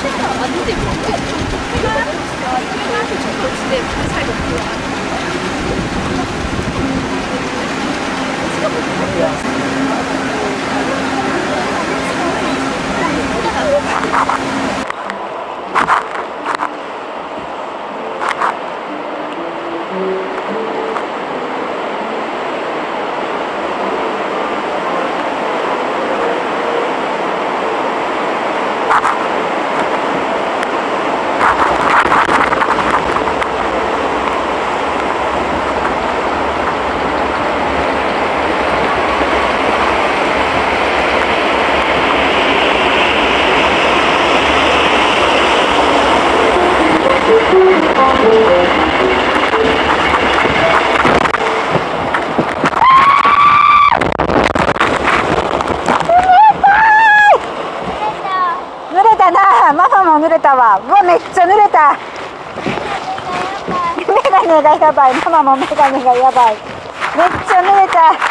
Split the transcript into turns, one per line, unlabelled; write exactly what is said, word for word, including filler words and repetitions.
ママも濡れたわ。うわ、めっちゃ濡れた。メガネがやばい。ママもメガネがやばい。めっちゃ濡れた。